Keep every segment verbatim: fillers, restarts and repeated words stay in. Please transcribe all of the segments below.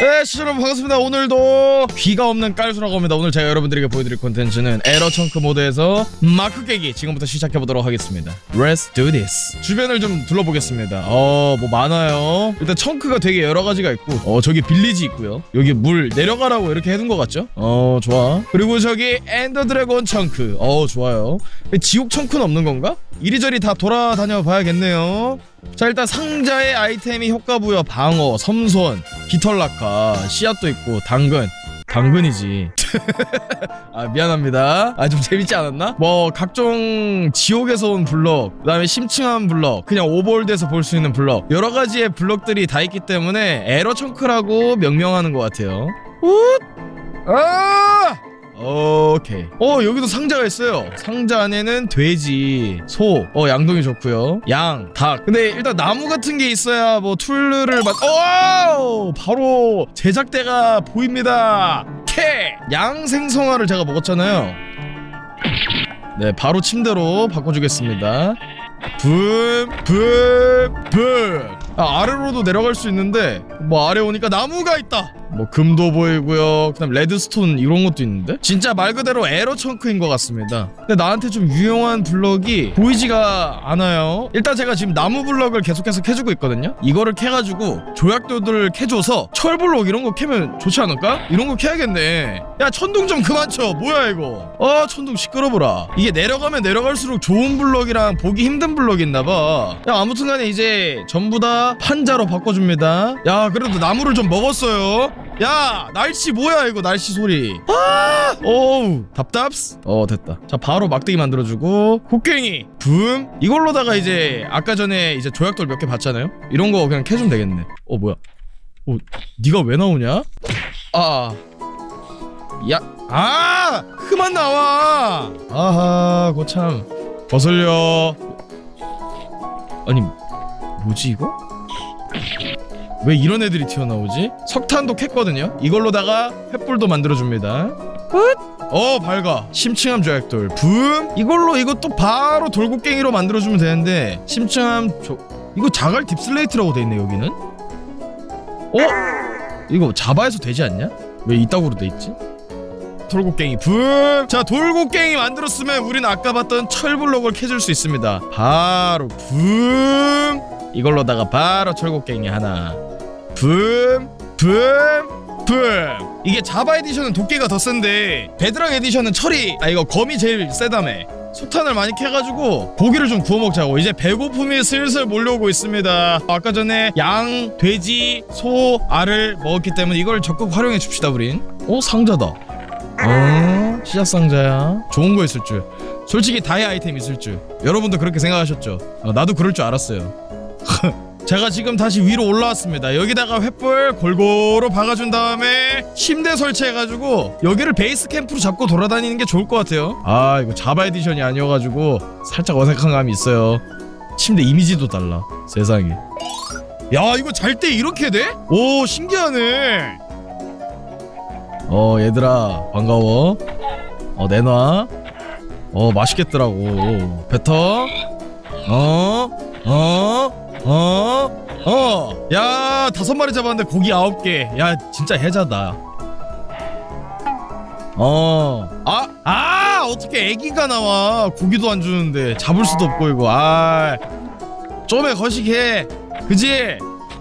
네, 시청자 여러분 반갑습니다. 오늘도 귀가 없는 깔수라고 합니다. 오늘 제가 여러분들에게 보여드릴 콘텐츠는 에러 청크 모드에서 마크 깨기 지금부터 시작해보도록 하겠습니다. Let's do this. 주변을 좀 둘러보겠습니다. 어, 뭐 많아요. 일단 청크가 되게 여러가지가 있고, 어, 저기 빌리지 있고요. 여기 물 내려가라고 이렇게 해둔 것 같죠? 어, 좋아. 그리고 저기 엔더 드래곤 청크. 어, 좋아요. 지옥 청크는 없는 건가? 이리저리 다 돌아다녀 봐야겠네요. 자, 일단 상자에 아이템이 효과 부여, 방어, 섬손, 깃털락화, 씨앗도 있고, 당근. 당근이지. 아, 미안합니다. 아, 좀 재밌지 않았나? 뭐 각종 지옥에서 온 블럭, 그 다음에 심층한 블럭, 그냥 오버월드에서 볼 수 있는 블럭, 여러가지의 블럭들이 다 있기 때문에 에러 청크라고 명명하는 것 같아요. 웃! 아! 오케이. 어, 여기도 상자가 있어요. 상자 안에는 돼지, 소, 어, 양동이 좋고요. 양, 닭. 근데 일단 나무 같은 게 있어야 뭐 툴을 만. 오! 바로 제작대가 보입니다. 캐! 양 생성화를 제가 먹었잖아요. 네, 바로 침대로 바꿔주겠습니다. 붐, 붐, 붐. 아, 아래로도 내려갈 수 있는데 뭐 아래 오니까 나무가 있다. 뭐 금도 보이고요. 그다음 레드스톤 이런 것도 있는데 진짜 말 그대로 에러 청크인 것 같습니다. 근데 나한테 좀 유용한 블럭이 보이지가 않아요. 일단 제가 지금 나무 블럭을 계속해서 캐주고 있거든요. 이거를 캐가지고 조약돌들을 캐줘서 철블럭 이런 거 캐면 좋지 않을까? 이런 거 캐야겠네. 야, 천둥 좀 그만 쳐. 뭐야 이거? 아, 천둥 시끄러워라. 이게 내려가면 내려갈수록 좋은 블럭이랑 보기 힘든 블럭이 있나봐. 야, 아무튼간에 이제 전부 다 판자로 바꿔줍니다. 야, 그래도 나무를 좀 먹었어요. 야, 날씨 뭐야 이거? 날씨 소리. 아! 어우, 답답스. 어, 됐다. 자, 바로 막대기 만들어주고 곡괭이 붐. 이걸로다가 이제 아까 전에 이제 조약돌 몇 개 봤잖아요. 이런 거 그냥 캐주면 되겠네. 어, 뭐야? 어, 니가 왜 나오냐? 아, 야, 아, 그만 나와. 아하, 고참 거슬려. 아니, 뭐지 이거? 왜 이런 애들이 튀어나오지? 석탄도 캤거든요? 이걸로다가 횃불도 만들어줍니다. 어, 밝아. 심층함 조약돌 붐. 이걸로 이것도 바로 돌곡괭이로 만들어주면 되는데, 심층함 조... 이거 자갈 딥슬레이트라고 돼있네 여기는? 어? 이거 자바에서 되지 않냐? 왜 이따구로 돼있지? 돌곡괭이 붐. 자, 돌곡괭이 만들었으면 우린 아까 봤던 철블럭을 캐줄 수 있습니다. 바로 붐. 이걸로다가 바로 철곡괭이 하나. 붐, 붐, 붐. 이게 자바 에디션은 도끼가 더 센데 베드락 에디션은 철이, 아, 이거 검이 제일 세다며. 석탄을 많이 캐가지고 고기를 좀 구워 먹자고. 이제 배고픔이 슬슬 몰려오고 있습니다. 아까 전에 양, 돼지, 소, 알을 먹었기 때문에 이걸 적극 활용해 줍시다 우린. 어, 상자다. 어, 씨앗 상자야. 좋은 거 있을 줄. 솔직히 다이 아이템 있을 줄 여러분도 그렇게 생각하셨죠? 어, 나도 그럴 줄 알았어요. 제가 지금 다시 위로 올라왔습니다. 여기다가 횃불 골고루 박아준 다음에 침대 설치해가지고 여기를 베이스 캠프로 잡고 돌아다니는 게 좋을 것 같아요. 아, 이거 자바 에디션이 아니어가지고 살짝 어색한 감이 있어요. 침대 이미지도 달라. 세상에. 야, 이거 잘 때 이렇게 돼? 오, 신기하네. 어, 얘들아 반가워. 어, 내놔. 어, 맛있겠더라고. 뱉어. 어? 어? 어? 어? 야, 다섯 마리 잡았는데 고기 아홉 개. 야, 진짜 해자다. 어. 아, 아, 어떻게 애기가 나와. 고기도 안 주는데. 잡을 수도 없고 이거. 아, 좀에 거식해. 그지?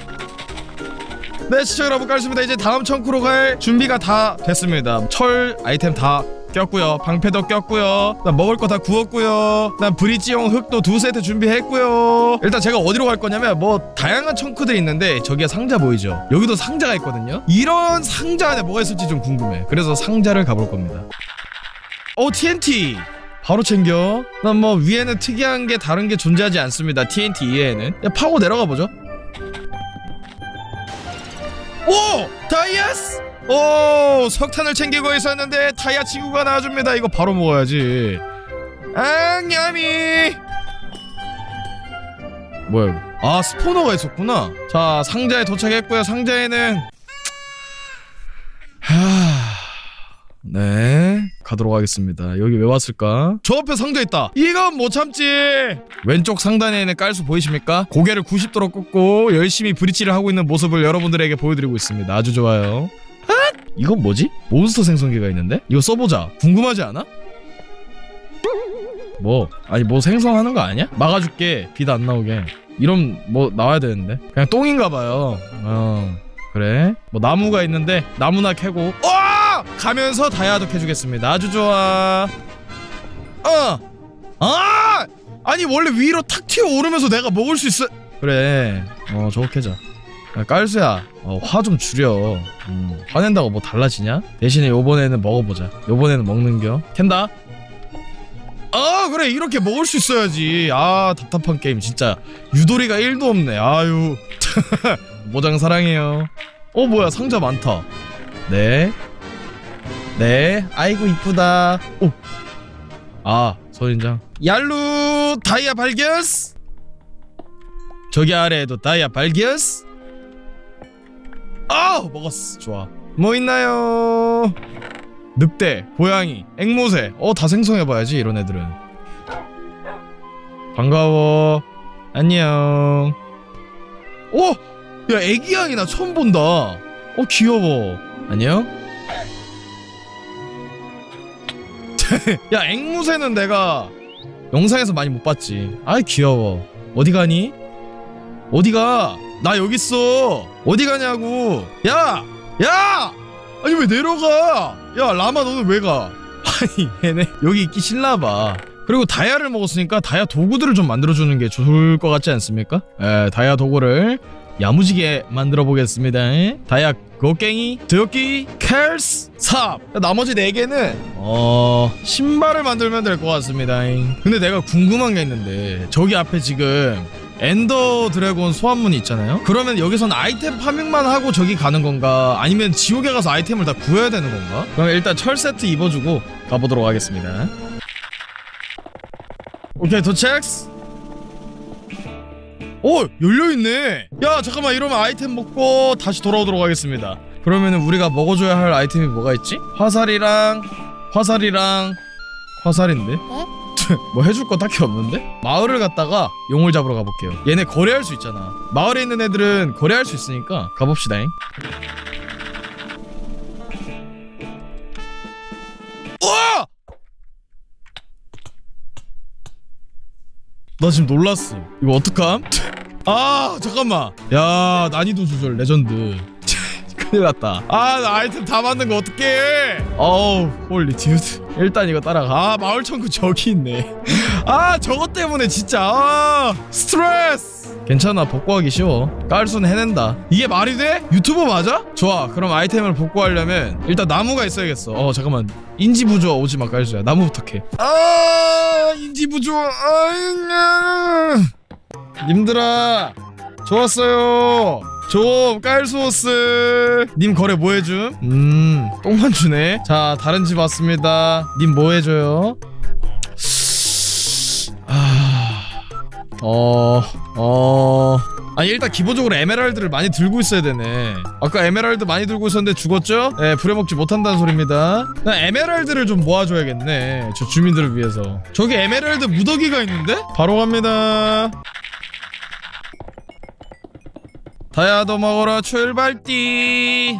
네, 시청자 여러분 깔습니다. 이제 다음 청크로 갈 준비가 다 됐습니다. 철 아이템 다 꼈고요. 방패도 꼈고요. 그다음 먹을 거 다 구웠고요. 그다음 브릿지용 흙도 두 세트 준비했고요. 일단 제가 어디로 갈 거냐면 뭐 다양한 청크들이 있는데 저기에 상자 보이죠? 여기도 상자가 있거든요. 이런 상자 안에 뭐가 있을지 좀 궁금해. 그래서 상자를 가볼 겁니다. 어, 티엔티 바로 챙겨. 그다음 뭐 위에는 특이한 게 다른 게 존재하지 않습니다. 티엔티 이외에는. 야, 파고 내려가 보죠. 오! 다이아스! 오! 석탄을 챙기고 있었는데 타이아 친구가 나와줍니다. 이거 바로 먹어야지. 앙야미! 뭐야 이거? 아, 스포너가 있었구나. 자, 상자에 도착했고요. 상자에는 하... 네, 가도록 하겠습니다. 여기 왜 왔을까? 저 앞에 상자 있다. 이건 못 참지. 왼쪽 상단에 있는 깔수 보이십니까? 고개를 구십 도로 꺾고 열심히 브릿지를 하고 있는 모습을 여러분들에게 보여드리고 있습니다. 아주 좋아요. 핫! 이건 뭐지? 몬스터 생성기가 있는데? 이거 써보자. 궁금하지 않아? 뭐 아니 뭐 생성하는 거 아니야? 막아줄게. 빛 안 나오게. 이런 뭐 나와야 되는데 그냥 똥인가봐요. 어 그래 뭐 나무가 있는데 나무나 캐고 어! 가면서 다이아도 캐주겠습니다. 아주 좋아. 어! 아! 아니 원래 위로 탁 튀어 오르면서 내가 먹을 수 있어. 그래 어 저거 캐자. 야, 깔수야 어, 화 좀 줄여. 음, 화낸다고 뭐 달라지냐? 대신에 요번에는 먹어보자. 요번에는 먹는겨. 캔다. 아 그래 이렇게 먹을 수 있어야지. 아 답답한 게임 진짜. 유도리가 일도 없네. 아유 모장 사랑해요. 어 뭐야 상자 많다. 네 네 아이고 이쁘다. 오 아 선인장 얄루 다이아 발견. 저기 아래에도 다이아 발견. 아 먹었어. 좋아. 뭐 있나요? 늑대, 고양이, 앵무새. 어, 다 생성해봐야지 이런 애들은. 반가워. 안녕. 오! 야 애기양이 나 처음 본다. 어 귀여워. 안녕? 야 앵무새는 내가 영상에서 많이 못 봤지. 아이 귀여워. 어디 가니? 어디가? 나 여기 있어. 어디 가냐고. 야! 야! 아니 왜 내려가? 야 라마 너는 왜 가? 아니 얘네 여기 있기 싫나봐. 그리고 다이아를 먹었으니까 다이아 도구들을 좀 만들어주는 게 좋을 것 같지 않습니까? 에 다이아 도구를 야무지게 만들어 보겠습니다. 다이아 곡괭이, 드럭기, 캘스, 삽. 나머지 네 개는 어 신발을 만들면 될 것 같습니다. 근데 내가 궁금한 게 있는데 저기 앞에 지금 엔더 드래곤 소환문이 있잖아요? 그러면 여기선 아이템 파밍만 하고 저기 가는 건가? 아니면 지옥에 가서 아이템을 다 구해야 되는 건가? 그럼 일단 철 세트 입어주고 가보도록 하겠습니다. 오케이 도착! 오! 열려있네! 야 잠깐만 이러면 아이템 먹고 다시 돌아오도록 하겠습니다. 그러면은 우리가 먹어줘야 할 아이템이 뭐가 있지? 화살이랑 화살이랑 화살인데? 어? 뭐 해줄 거 딱히 없는데? 마을을 갔다가 용을 잡으러 가볼게요. 얘네 거래할 수 있잖아. 마을에 있는 애들은 거래할 수 있으니까 가봅시다잉. 우와! 나 지금 놀랐어. 이거 어떡함? 아 잠깐만. 야 난이도 조절 레전드. 큰일났다. 아 나 아이템 다 만든 거 어떡해. 어우 홀리 듀드. 일단 이거 따라가. 아 마을 청구 저기 있네. 아 저것 때문에 진짜 아 스트레스. 괜찮아 복구하기 쉬워. 깔수는 해낸다. 이게 말이 돼? 유튜버 맞아? 좋아 그럼 아이템을 복구하려면 일단 나무가 있어야겠어. 어 잠깐만 인지부조 오지마 깔수야. 나무 부탁해. 아 인지부조. 아잉 님들아 좋았어요. 좀 깔수오스. 님 거래 뭐 해줌? 음 똥만 주네. 자 다른 집 왔습니다. 님 뭐 해줘요? 아... 어... 어... 아니 일단 기본적으로 에메랄드를 많이 들고 있어야 되네. 아까 에메랄드 많이 들고 있었는데 죽었죠? 네 부려먹지 못한다는 소리입니다. 난 에메랄드를 좀 모아줘야겠네 저 주민들을 위해서. 저기 에메랄드 무더기가 있는데? 바로 갑니다. 다이아도 먹으러 출발띠.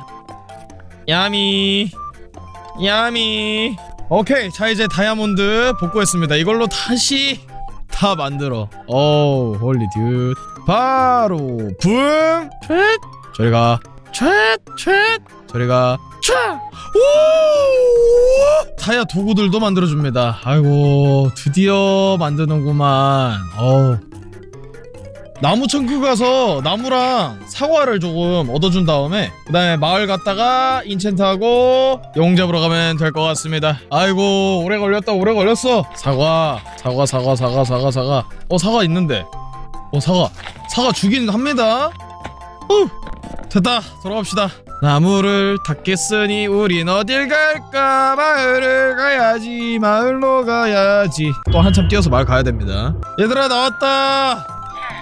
야미 야미. 오케이 자 이제 다이아몬드 복구했습니다. 이걸로 다시 다 만들어. 오우 홀리 듀드. 바로 붐 촤 저리가 촤 촤 저리가 촤. 오 다이아 도구들도 만들어줍니다. 아이고 드디어 만드는구만. 어우 나무 청구 가서 나무랑 사과를 조금 얻어준 다음에 그 다음에 마을 갔다가 인챈트하고 용 잡으러 가면 될 것 같습니다. 아이고 오래 걸렸다 오래 걸렸어. 사과 사과 사과 사과 사과 사과. 어 사과 있는데. 어 사과 사과 주긴 합니다. 후 됐다 돌아갑시다. 나무를 닦겠으니 우린 어딜 갈까? 마을을 가야지 마을로 가야지. 또 한참 뛰어서 마을 가야 됩니다. 얘들아 나왔다.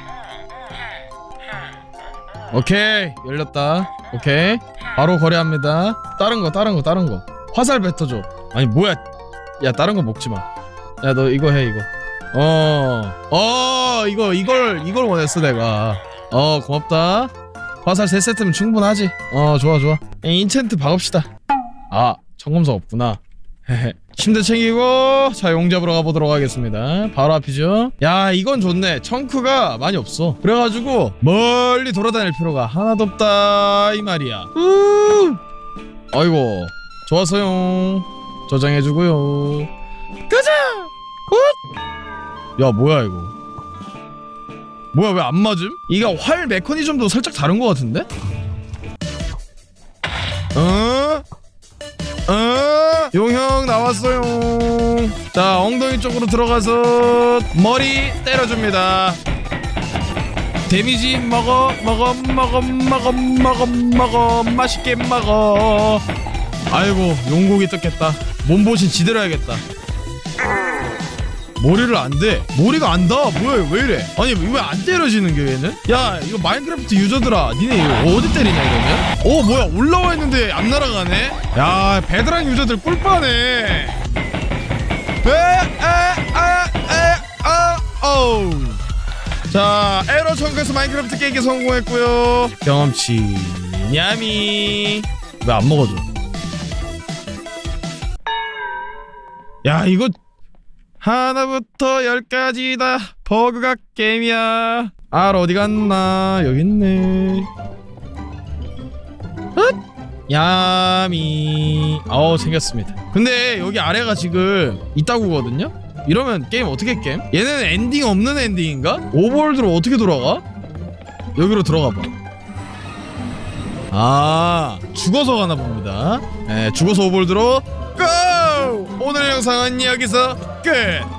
오케이 열렸다. 오케이 바로 거래합니다. 다른거 다른거 다른거 화살 뱉어줘. 아니 뭐야 야 다른 거 먹지 마. 야 너 이거 해 이거. 어, 어 이거 이걸 이걸 원했어 내가. 어 고맙다. 화살 세 세트면 충분하지. 어 좋아 좋아. 인챈트 박읍시다. 아 청검석 없구나. 침대 챙기고 자 용 잡으러 가보도록 하겠습니다. 바로 앞이죠. 야 이건 좋네. 청크가 많이 없어. 그래가지고 멀리 돌아다닐 필요가 하나도 없다 이 말이야. 우 아이고 좋았어요. 저장해주고요. 가자. 굿. 야 뭐야 이거. 뭐야 왜 안 맞음? 이거 활 메커니즘도 살짝 다른 것 같은데? 어? 어? 용형 나왔어요. 자 엉덩이 쪽으로 들어가서 머리 때려줍니다. 데미지 먹어 먹어 먹어 먹어 먹어 먹어 맛있게 먹어. 아이고 용고기 뜯겠다. 몸보신 지대로 해야겠다. 머리를 안 대. 머리가 안 닿아. 뭐야 왜 이래. 아니 왜 안 때려지는 게 얘는? 야 이거 마인크래프트 유저들아 니네 이거 어디 때리냐 이러면? 어 뭐야 올라와 있는데 안 날아가네? 야 베드랑 유저들 꿀빠네. 에에에에아 자 에러 청구에서 마인크래프트 깨기 성공했고요. 경험치 냐미. 왜 안 먹어줘? 야 이거 하나부터 열까지 다 버그가 게임이야. 알 어디 갔나? 여기 있네. 헛! 야미. 어우 생겼습니다. 근데 여기 아래가 지금 이따구거든요? 이러면 게임 어떻게 게임? 얘는 엔딩 없는 엔딩인가? 오버월드로 어떻게 돌아가? 여기로 들어가봐. 아 죽어서 가나 봅니다. 네, 죽어서 오버월드로 고! 오늘 영상은 여기서 끝!